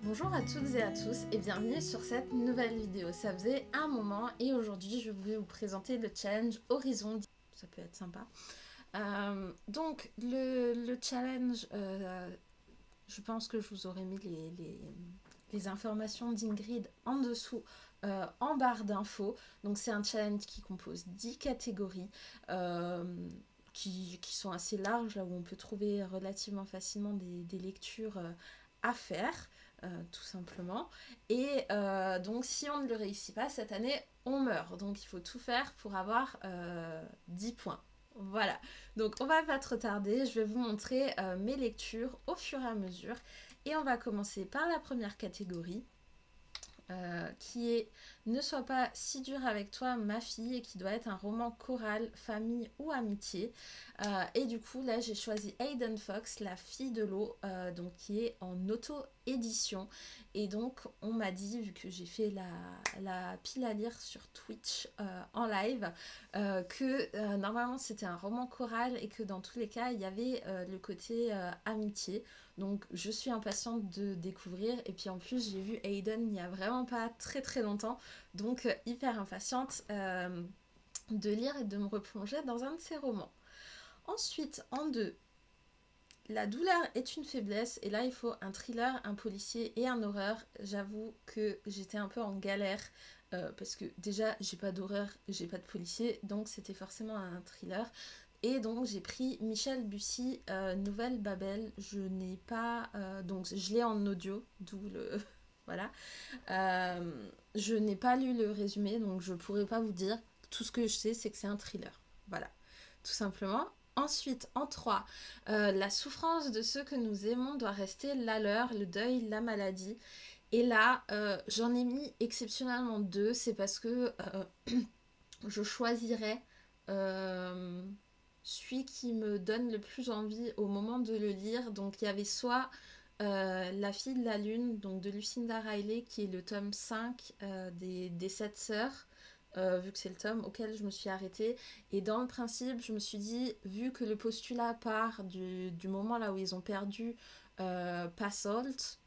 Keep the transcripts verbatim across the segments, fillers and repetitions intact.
Bonjour à toutes et à tous et bienvenue sur cette nouvelle vidéo. Ça faisait un moment et aujourd'hui je voulais vous présenter le challenge Horizon. Ça peut être sympa. Euh, donc le, le challenge, euh, je pense que je vous aurais mis les, les, les informations d'Ingrid en dessous euh, en barre d'infos. Donc c'est un challenge qui compose dix catégories. Euh, Qui, qui sont assez larges, là où on peut trouver relativement facilement des, des lectures euh, à faire, euh, tout simplement. Et euh, donc, si on ne le réussit pas cette année, on meurt. Donc, il faut tout faire pour avoir euh, dix points. Voilà. Donc, on va pas trop tarder. Je vais vous montrer euh, mes lectures au fur et à mesure. Et on va commencer par la première catégorie. Euh, qui est Ne sois pas si dur avec toi, ma fille, et qui doit être un roman choral, famille ou amitié. Euh, et du coup, là, j'ai choisi Hayden Fox, La fille de l'eau, euh, donc qui est en auto-édition. Et donc, on m'a dit, vu que j'ai fait la, la pile à lire sur Twitch euh, en live, euh, que euh, normalement c'était un roman choral et que dans tous les cas, il y avait euh, le côté euh, amitié. Donc je suis impatiente de découvrir et puis en plus j'ai vu Hayden il n'y a vraiment pas très très longtemps, donc euh, hyper impatiente euh, de lire et de me replonger dans un de ses romans. Ensuite, en deux, La douleur est une faiblesse, et là il faut un thriller, un policier et un horreur. J'avoue que j'étais un peu en galère euh, parce que déjà j'ai pas d'horreur, j'ai pas de policier, donc c'était forcément un thriller. Et donc j'ai pris Michel Bussy, euh, Nouvelle Babel. Je n'ai pas... euh, donc je l'ai en audio, d'où le... voilà. Euh, je n'ai pas lu le résumé, donc je pourrais pas vous dire. Tout ce que je sais, c'est que c'est un thriller. Voilà, tout simplement. Ensuite, en trois, euh, La souffrance de ceux que nous aimons doit rester la leur, le deuil, la maladie. Et là, euh, j'en ai mis exceptionnellement deux. C'est parce que euh, je choisirais... Euh, celui qui me donne le plus envie au moment de le lire. Donc il y avait soit euh, La fille de la lune, donc de Lucinda Riley, qui est le tome cinq euh, des, des sept sœurs, euh, vu que c'est le tome auquel je me suis arrêtée. Et dans le principe, je me suis dit, vu que le postulat part du, du moment là où ils ont perdu euh, Passolt,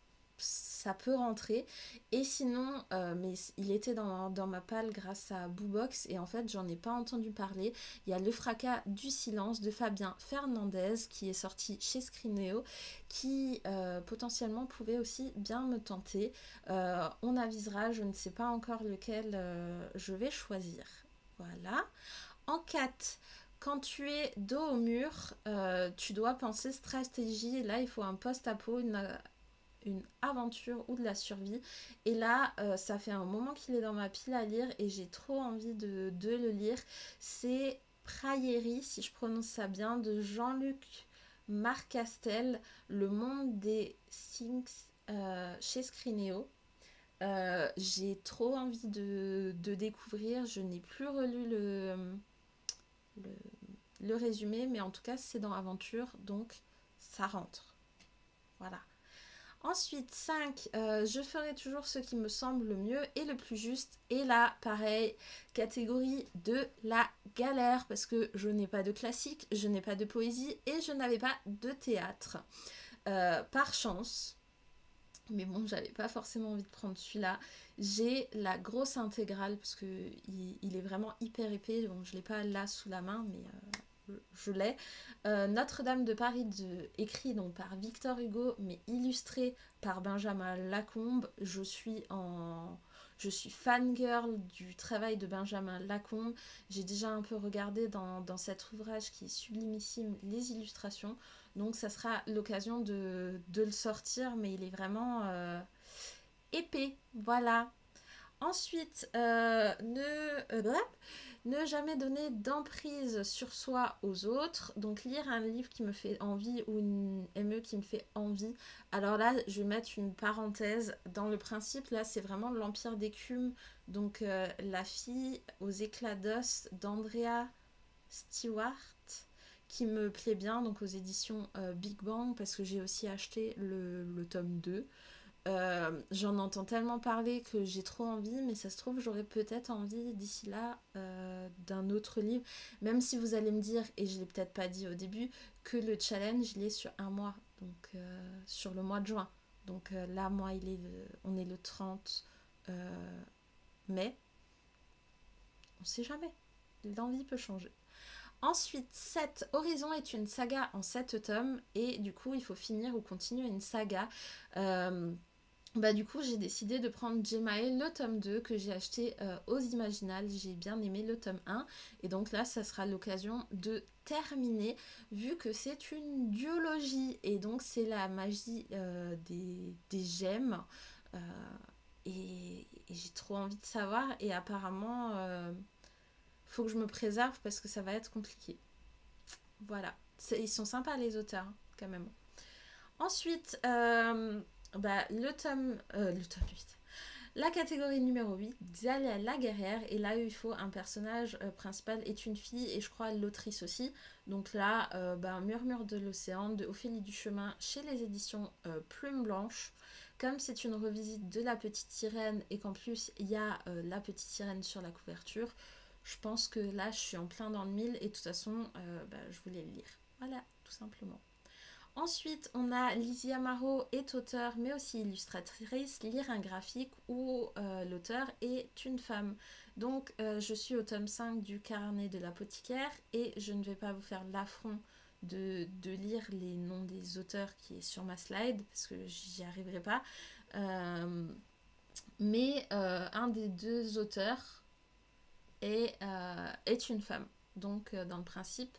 ça peut rentrer. Et sinon, euh, mais il était dans, dans ma palle grâce à Boobox et en fait j'en ai pas entendu parler. Il y a Le fracas du silence de Fabien Fernandez qui est sorti chez Scrineo, qui euh, potentiellement pouvait aussi bien me tenter. Euh, on avisera, je ne sais pas encore lequel euh, je vais choisir. Voilà. En quatre, quand tu es dos au mur, euh, tu dois penser stratégie. Et là, il faut un post-apo, une une aventure ou de la survie. Et là, euh, ça fait un moment qu'il est dans ma pile à lire et j'ai trop envie de, de le lire. C'est Prairie, si je prononce ça bien, de Jean-Luc Marcastel, Le monde des Sphinx euh, chez Scrineo. Euh, j'ai trop envie de, de découvrir. Je n'ai plus relu le, le, le résumé, mais en tout cas, c'est dans Aventure, donc ça rentre. Voilà. Ensuite, cinq, euh, je ferai toujours ce qui me semble le mieux et le plus juste. Et là, pareil, catégorie de la galère, parce que je n'ai pas de classique, je n'ai pas de poésie et je n'avais pas de théâtre. Euh, par chance, mais bon, j'avais pas forcément envie de prendre celui-là. J'ai la grosse intégrale, parce que il, il est vraiment hyper épais. Bon, je l'ai pas là sous la main, mais... Euh, je l'ai. Euh, Notre-Dame de Paris, de, écrit donc par Victor Hugo, mais illustré par Benjamin Lacombe. Je suis en... Je suis fangirl du travail de Benjamin Lacombe. J'ai déjà un peu regardé dans, dans cet ouvrage qui est sublimissime les illustrations. Donc ça sera l'occasion de, de le sortir, mais il est vraiment euh, épais. Voilà. Ensuite, euh, ne, euh, ne jamais donner d'emprise sur soi aux autres. Donc lire un livre qui me fait envie ou une M E qui me fait envie. Alors là, je vais mettre une parenthèse. Dans le principe, là, c'est vraiment l'Empire d'écume. Donc euh, La fille aux éclats d'os d'Andrea Stewart, qui me plaît bien, donc aux éditions euh, Big Bang, parce que j'ai aussi acheté le, le tome deux. Euh, j'en entends tellement parler que j'ai trop envie, mais ça se trouve j'aurais peut-être envie d'ici là euh, d'un autre livre, même si vous allez me dire, et je l'ai peut-être pas dit au début, que le challenge il est sur un mois, donc euh, sur le mois de juin, Donc euh, là, moi, il est le, on est le trente euh, mai. On ne sait jamais. L'envie peut changer. Ensuite, sept. Horizon est une saga en sept tomes. Et du coup, il faut finir ou continuer une saga. Euh, bah, du coup, j'ai décidé de prendre Jemae, le tome deux, que j'ai acheté euh, aux Imaginales. J'ai bien aimé le tome un. Et donc là, ça sera l'occasion de terminer, vu que c'est une duologie. Et donc, c'est la magie euh, des, des gemmes. Euh, et, et j'ai trop envie de savoir. Et apparemment... Euh, faut que je me préserve parce que ça va être compliqué. Voilà. Ils sont sympas les auteurs, hein, quand même. Ensuite, euh, bah, le tome... Euh, le tome huit. La catégorie numéro huit, Xalia la guerrière. Et là, il faut un personnage euh, principal est une fille et je crois l'autrice aussi. Donc là, euh, bah, Murmure de l'océan de Ophélie Duchemin chez les éditions euh, Plume Blanche. Comme c'est une revisite de La Petite Sirène et qu'en plus, il y a euh, La Petite Sirène sur la couverture, je pense que là, je suis en plein dans le mille et de toute façon, euh, bah, je voulais le lire. Voilà, tout simplement. Ensuite, on a Lizzie Amaro est auteure, mais aussi illustratrice, lire un graphique où euh, l'auteur est une femme. Donc, euh, je suis au tome cinq du Carnet de l'apothicaire et je ne vais pas vous faire l'affront de, de lire les noms des auteurs qui est sur ma slide, parce que j'y arriverai pas. Euh, mais euh, un des deux auteurs est, euh, est une femme. Donc, euh, dans le principe,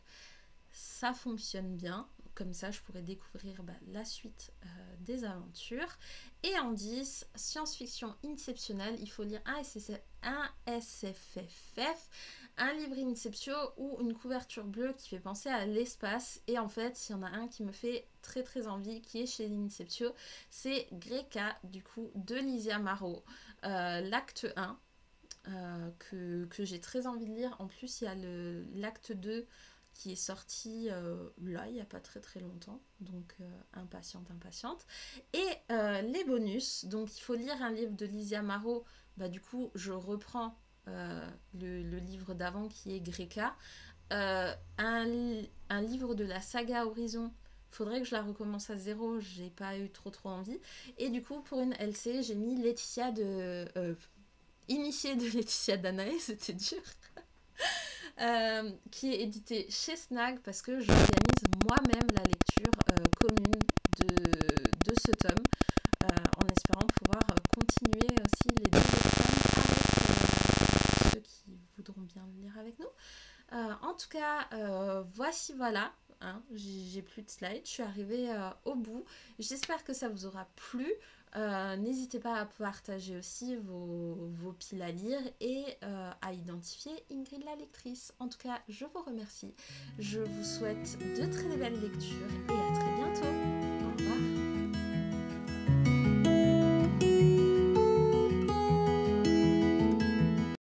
ça fonctionne bien. Comme ça, je pourrais découvrir bah, la suite euh, des aventures. Et en dix, science-fiction inceptionnelle, il faut lire un, S S F, un S F F F, un livre Inceptio ou une couverture bleue qui fait penser à l'espace. Et en fait, il y en a un qui me fait très très envie, qui est chez Inceptio. C'est Greca, du coup, de Lizzie Amaro, euh, l'acte un. Euh, que, que j'ai très envie de lire. En plus, il y a le, l'acte deux qui est sorti euh, là, il n'y a pas très très longtemps. Donc, euh, impatiente, impatiente. Et euh, les bonus. Donc, il faut lire un livre de Lizzie Amaro. Bah, du coup, je reprends euh, le, le livre d'avant qui est Greca. Euh, un, un livre de la saga Horizon. Faudrait que je la recommence à zéro. J'ai pas eu trop trop envie. Et du coup, pour une L C, j'ai mis Laetitia de... Euh, Initiée de Laetitia Danae, c'était dur, euh, qui est édité chez Snag parce que j'organise moi-même la lecture euh, commune de, de ce tome, euh, en espérant pouvoir continuer aussi les deux autres tomes avec euh, ceux qui voudront bien le lire avec nous. Euh, en tout cas, euh, voici voilà, hein, j'ai, j'ai plus de slides, je suis arrivée euh, au bout. J'espère que ça vous aura plu. Euh, n'hésitez pas à partager aussi vos, vos piles à lire et euh, à identifier Ingrid la lectrice. En tout cas, je vous remercie. Je vous souhaite de très belles lectures et à très bientôt.